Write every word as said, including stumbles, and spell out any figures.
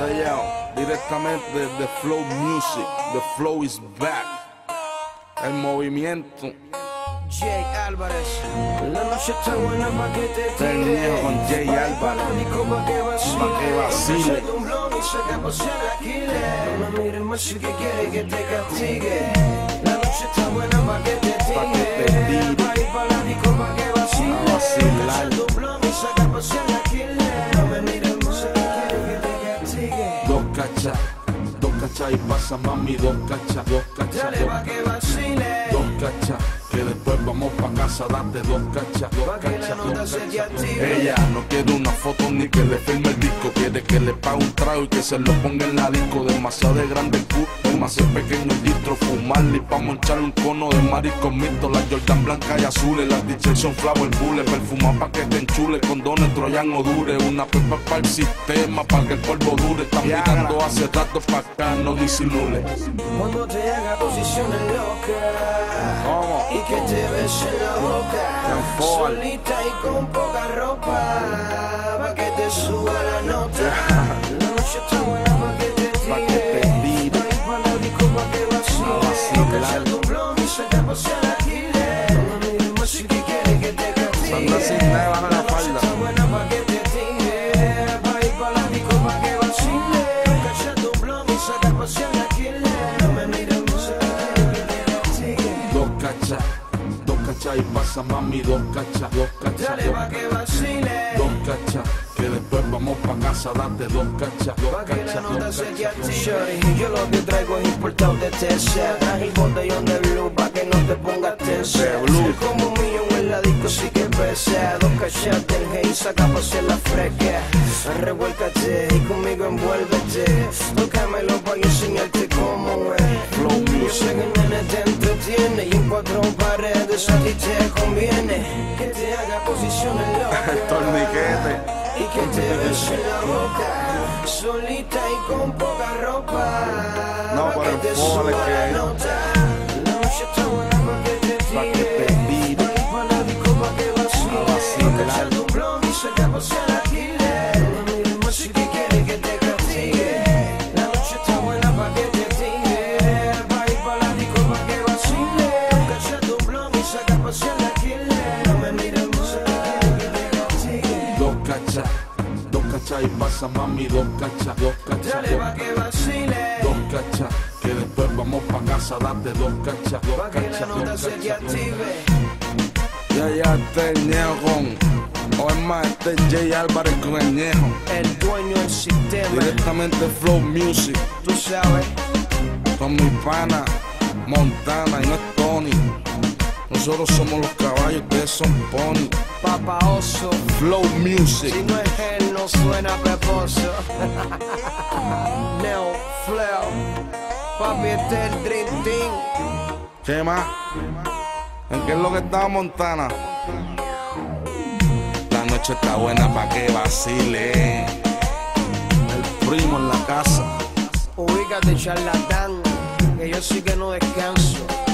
Ya, ya, directamente de Flow Music. The Flow is back. El movimiento. Jay Álvarez. La noche está buena pa' que te tire. Termino con Jay Álvarez. Pa' que vacile. Pa' que vacile. Un blog y saca por ser Aquiles. No me mires más si que quiere que te castigue. La noche está buena pa' que te tire. Pa' que te tire. Pa' ir pa' la disco pa' que vacile. A vacilar. Un blog y saca por ser Aquiles. No me mires más si que quiere que te castigue. Dos cachas, dos cachas y pasa mami, dos cachas, dos cachas, Dale dos, pa' que vacile. dos cachas, que después vamos pa' casa, date dos cachas, dos Pa' que la cachas, nota dos se te cachas. active. Ella no quiere una foto ni que le firme el disco, quiere que le pague un trago y que se lo ponga en la disco. Demasiado de grande el culo, demasiado pequeño el distro, fumarle y pa' moncharle un cono de marisco mixto. Las Jordan blancas y azules, las t-shirts son flower bullet, perfumar pa' que te enchule, condones troyano dure, una pepa para el sistema, pa' que el polvo dure. Están mirando hace rato pa' acá, no disimule. Cuando te haga posiciones locas. ¿Cómo? Y que te bese en la boca. Por. Solita y con poca ropa. Pa' que te suba la nota. La noche está buena pa' que te tire. Pa' que te tire. Pa' ir pa' la disco pa' que vacile. A vacilar. Cacha tu blog y saca por ser Aquiles. No me mires más si que quiere que te castigue. Sandra Cisneros baja la La noche falda. está buena pa' que te tire. Pa' ir pa' la disco pa' que vacile. Cacha tu blog y saca por ser Aquiles. No me mires más si que quiere que te castigue. Dos cachas, dos cachas y pasa mami, dos cachas, dos cachas, Dale dos, pa' que vacile. dos cachas, que después vamos pa' casa, date dos cachas, dos Pa' que la cachas, nota dos se te cachas, dos active. Shorty, yo lo que traigo es importado de T C. Traje el botellón de blue pa' que no te pongas tenso. De blue. Como un millón en la disco sí que pesa. Dos cachas del hey, saca pa' hacer la fresca. Revuélcate y conmigo envuélvete. Tócamelo pa' yo enseñarte cómo es. Flow Yo sé Music. que el nene te entretiene y en cuatro paredes a ti te conviene. Que te haga posiciones locas. torniquete. Y que te bese en la boca, solita y con poca ropa. No, pa' por que el te fole suba que- la nota. La noche está buena pa' que te Pa' que tire. te tire. Pa' ir pa' la disco pa' que vacile. A vacilar. Cacha tu blog y saca pa' ser Aquiles. No me mires más si que quiere que te castigue. La noche está buena pa' que te tire. Pa' ir pa' la disco pa' que vacile. Cacha tu blog y saca pa' ser Aquiles. No me mires más si que quiere que te castigue. Dos cachas, dos cachas y pasa mami, dos cachas, dos cachas, Dale dos, pa' que vacile. dos cachas, que después vamos pa' casa, date dos cachas, dos Pa' que la cachas, nota dos se te cachas, dos. active. Ya, ya, este es Ñejo con, o es más, este es Jay Álvarez con el Ñejo. El dueño del sistema, Directamente Flow Music, tú sabes. con mi pana Montana y no es Tony. Nosotros somos los caballos, ustedes son pony. Papa Oso, Flow Music. si no es él, no suena peposo. Neo Flow, papi, este es el Dream Team. ¿Qué más? ¿En qué es lo que estaba Montana? La noche está buena pa' que vacile. El primo en la casa. Ubícate, charlatán, que yo sí que no descanso.